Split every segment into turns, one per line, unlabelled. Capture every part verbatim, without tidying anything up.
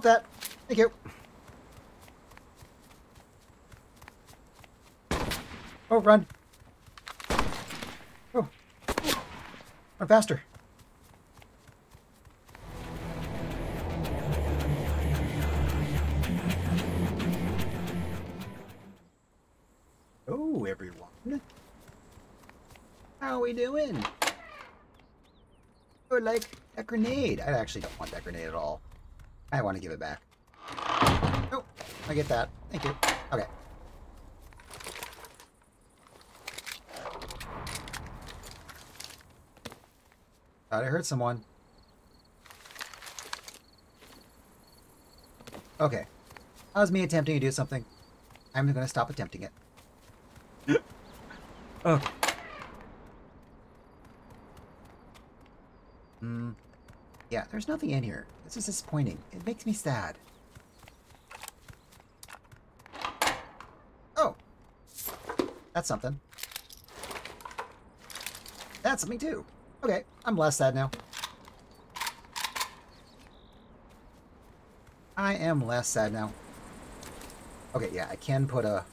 Want that. Thank you. Oh, run. Oh. Run faster. Oh, everyone. How are we doing? I would like a grenade. I actually don't want that grenade at all. I want to give it back. Oh, I get that. Thank you. Okay. Thought I heard someone. Okay. That was me attempting to do something. I'm going to stop attempting it. Okay. Hmm. Yeah, there's nothing in here. This is disappointing. It makes me sad. Oh. That's something. That's something too. Okay, I'm less sad now. I am less sad now. Okay, yeah, I can put a...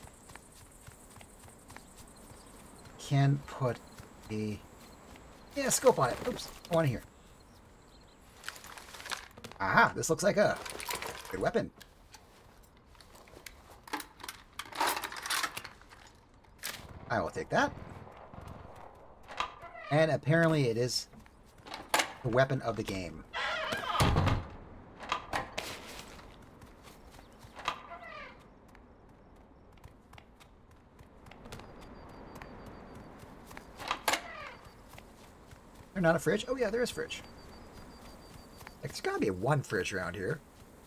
Can put a... Yeah, scope on it. Oops, I want to hear. Aha, this looks like a good weapon. I will take that. And apparently it is the weapon of the game. There's not a fridge? Oh yeah, there is a fridge. Like, there's gotta be one fridge around here.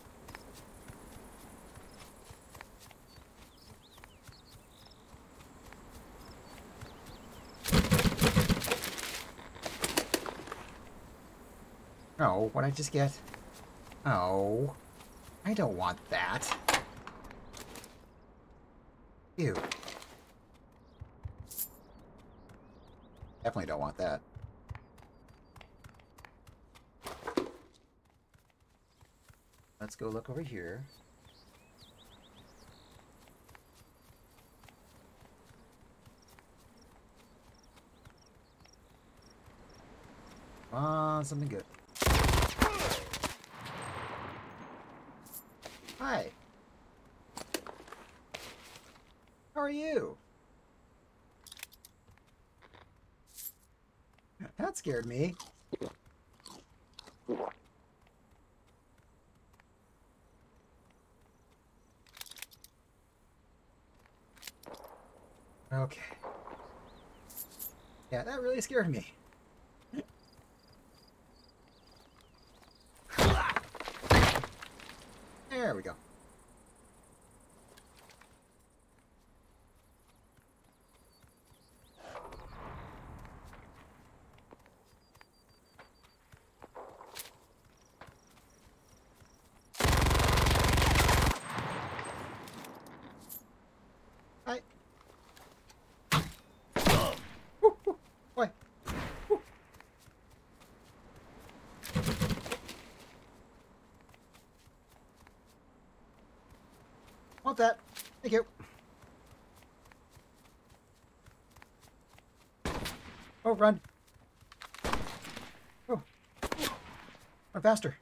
Oh, what'd I just get? Oh, I don't want that. Ew. Definitely don't want that. Let's go look over here. Come on, something good. Hi. How are you? That scared me. Okay. Yeah, that really scared me. There we go. Hi. Woo, woo, boy. Woo. Want that. Thank you. Oh, run. Oh. Run faster.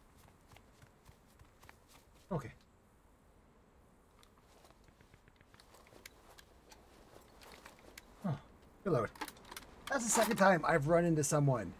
Okay. Oh, reload. That's the second time I've run into someone.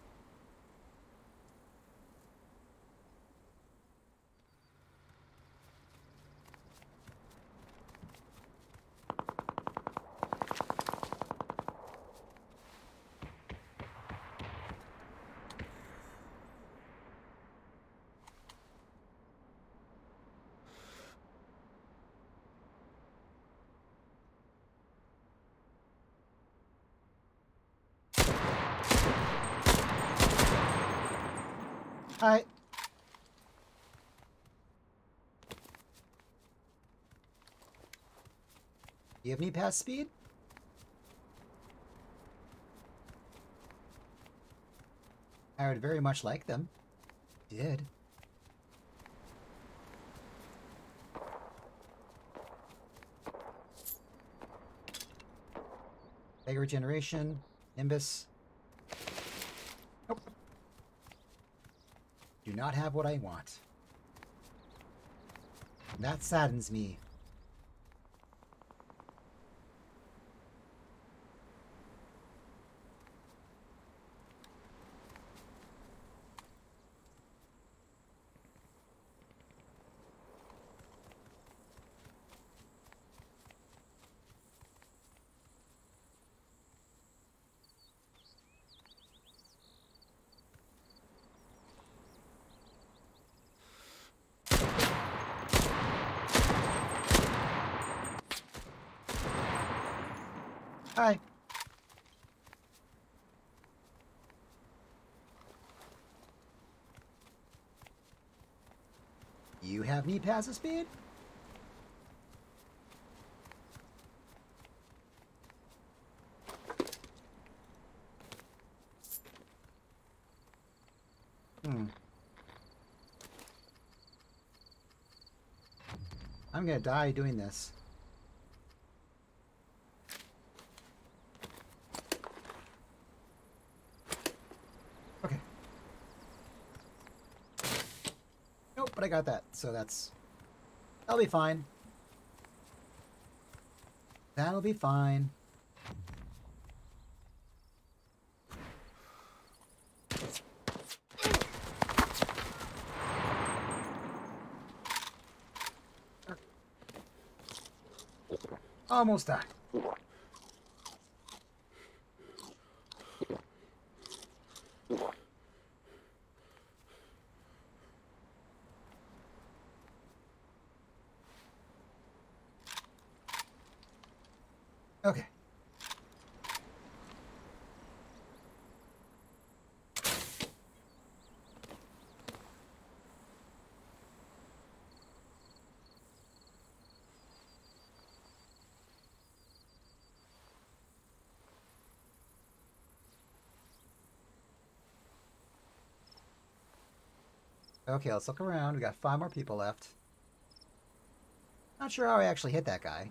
Hi. You have any pass speed? I would very much like them. Did. Mega regeneration. Nimbus. Nope. Do not have what I want. That saddens me. Hi. You have me passive speed? Hmm. I'm gonna die doing this. Okay. Nope, but I got that, so that's... That'll be fine. That'll be fine. Almost died. Okay. Okay, let's look around. We got five more people left. Not sure how I actually hit that guy.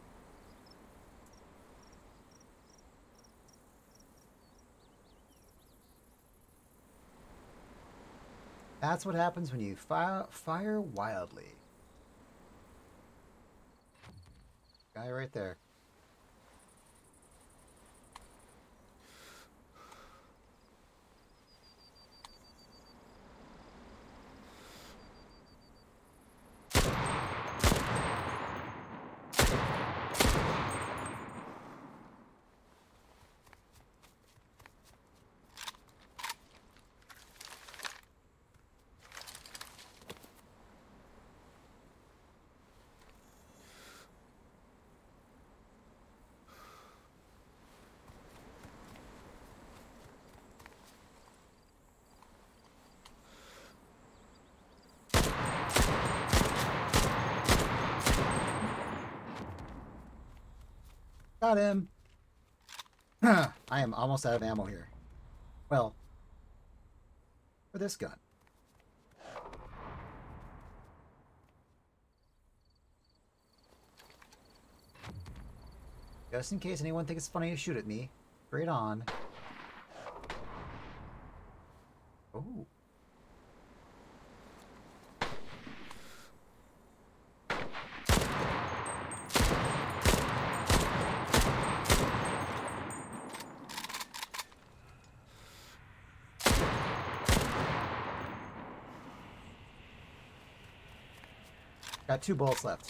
That's what happens when you fire, fire wildly. Guy right there. Got him. I am almost out of ammo here. Well, for this gun. Just in case anyone thinks it's funny to shoot at me. Straight on. Oh. Got two bullets left.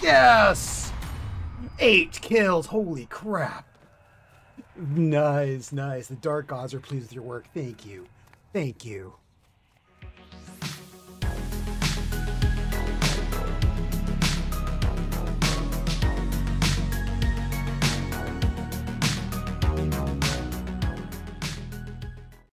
Yes! Eight kills. Holy crap. Nice, nice. The Dark Gods are pleased with your work. Thank you. Thank you.